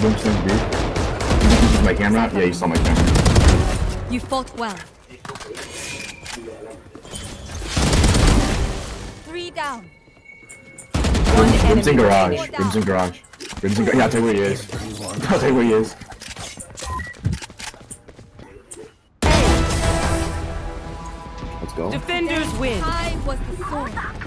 Winston's B. Did you see my camera? Yeah, you saw my camera. You fought well. 3 down. Grim's in garage. Grim's in garage. Grim's in garage. Yeah, I'll tell you where he is. I'll tell you where he is. Let's go. Defenders win. Time was the sword.